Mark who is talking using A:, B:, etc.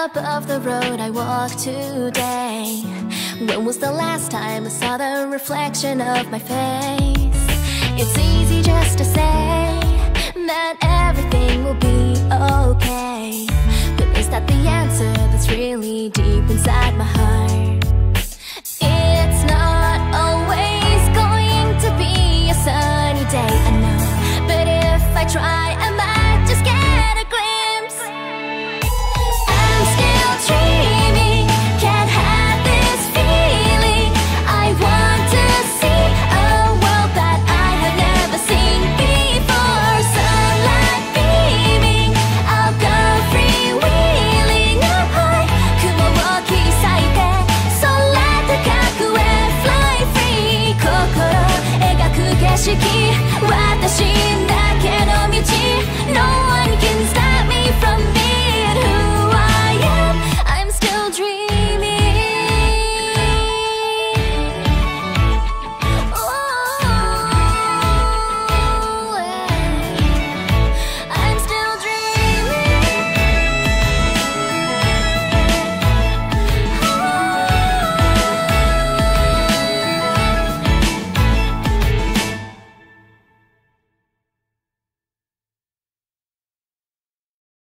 A: top of the road I walk today. When was the last time I saw the reflection of my face? It's easy just to say that everything will be okay.